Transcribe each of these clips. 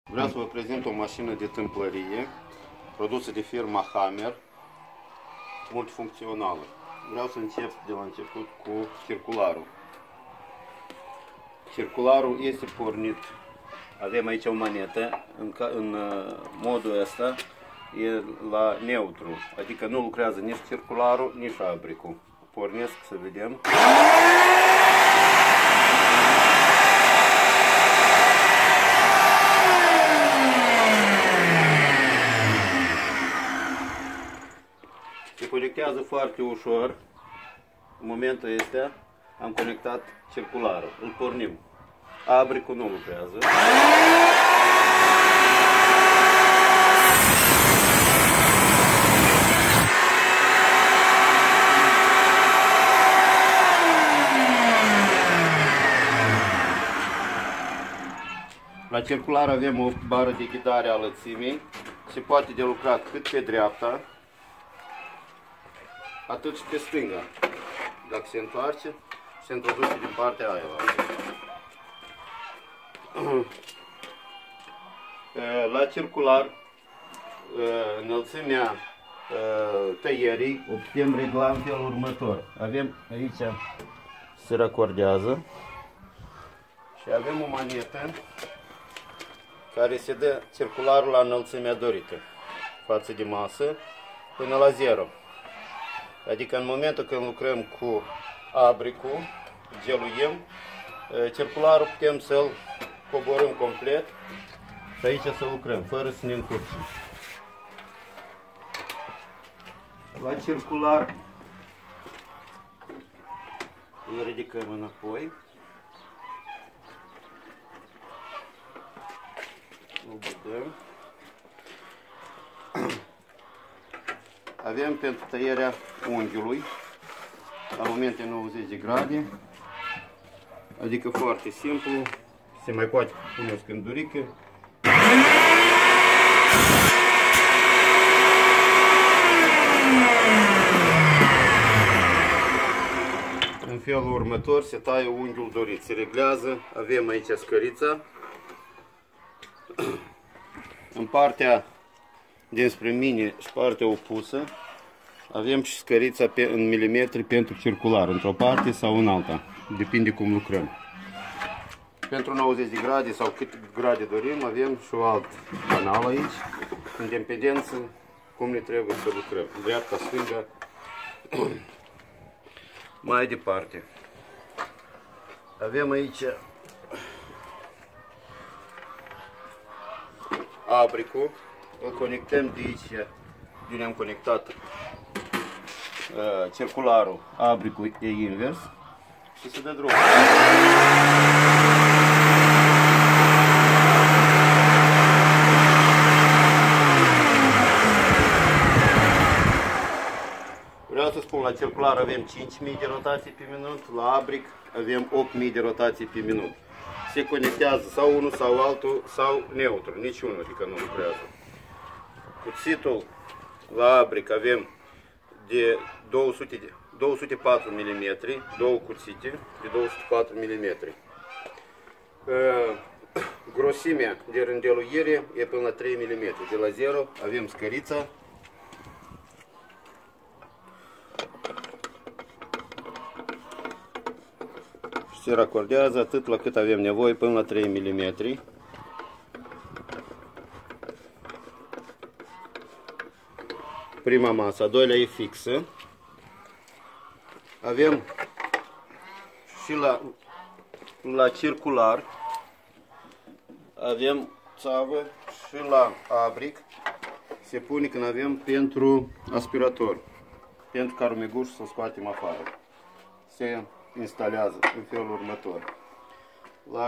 Vreau să vă prezint o mașină de tâmplărie produsă de firma Hammer, multifuncțională. Vreau să încep de la început cu circularul. Circularul este pornit. Avem aici o manetă, în modul ăsta e la neutru, adică nu lucrează nici circularul, nici abricul. Pornesc să vedem. Se conectează foarte ușor. În momentul ăsta am conectat circularul. Îl pornim. Abricul nu lucrează. La circular avem o bară de ghidare a lățimii. Se poate de lucrat cât pe dreapta, atât și pe stânga. Dacă se întoarce, se introduce din partea aia. La circular, înălțimea tăierii o putem regla în felul următor. Avem aici, se racordează și avem o manetă care se dă circularul la înălțimea dorită față de masă până la 0. Adică în momentul când lucrăm cu abricul, geluiem, circularul putem să-l coborâm complet și aici să lucrăm, fără să ne încurcim. La circular îl ridicăm înapoi. Îl vedem. Avem pentru tăierea unghiului la momente 90 de grade, adică foarte simplu, se mai poate pune o scândurică. În felul următor se taie unghiul dorit, se reglează, avem aici scărița. În partea dinspre mine și partea opusă avem și scărița în milimetri pentru circular, într-o parte sau în alta, depinde cum lucrăm. Pentru 90 de grade sau câte grade dorim, avem și un alt canal aici, în dependență cum ne trebuie să lucrăm, dreapta, stânga. Mai departe, avem aici abricul. Îl conectăm de aici, de unde am conectat circularul, abricul e invers și se dă drumul. Vreau să spun, la circular avem 5000 de rotații pe minut, la abric avem 8000 de rotații pe minut. Se conectează sau unul sau altul sau neutru, niciunul, adică nu lucrează. Cuțitul la abric avem de 204 mm, două cuțite de 204 mm. Grosimea de rândeluire e până la 3 mm. De la 0 avem scărița. Se racordează atât la cât avem nevoie, până la 3 mm. Prima masă, a doilea e fixă. Avem și la circular, avem țavă și la abric se pune când avem pentru aspirator, pentru carumeguș să scoatem afară. Se instalează în felul următor. La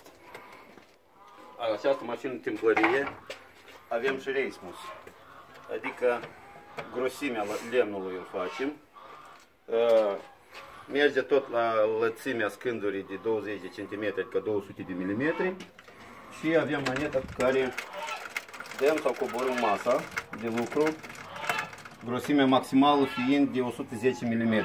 această mașină de tâmplărie avem și reismus, adică grosimea lemnului îl facem, merge tot la lățimea scândurii de 20 de cm, adică 200 de mm, și avem maneta cu care dăm sau coborâm masa de lucru, grosimea maximală fiind de 110 mm.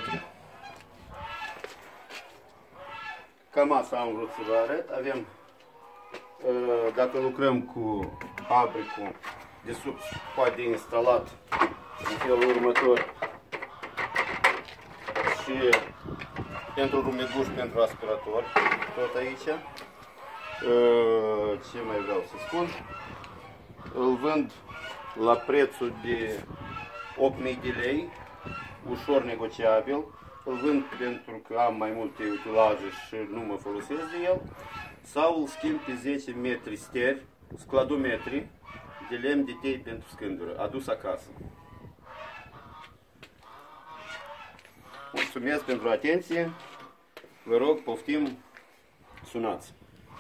Cam asta am vrut să vă arăt. Avem dacă lucrăm cu abricul de sub, poate instalat în felul următor și pentru rumeguș, pentru aspirator, tot aici. Ce mai vreau să spun? Îl vând la prețul de 8.000 de lei, ușor negociabil. Îl vând pentru că am mai multe utilaje și nu mă folosesc de el. Sau îl schimb pe 10 metri steri, scladometri de lemn de tei pentru scândură, adus acasă. Mulțumesc pentru atenție. Vă rog, poftim, sunați.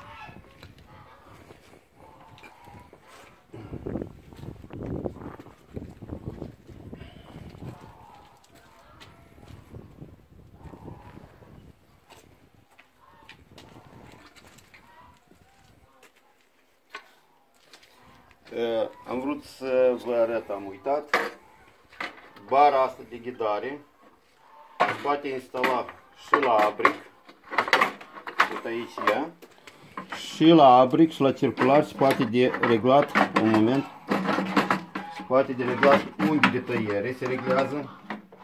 Am vrut să vă arăt, am uitat, bara asta de ghidare se poate instala și la abric, tot aici ea, și la abric și la circular se poate de reglat, un moment, se poate de reglat unghi de tăiere, se reglează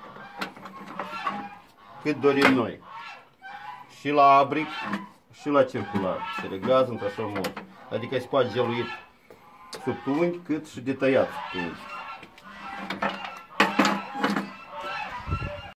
cât dorim noi, și la abric și la circular, se reglează într-așa mod, adică se poate geluit sub unghi cât și detăiat sub unghi.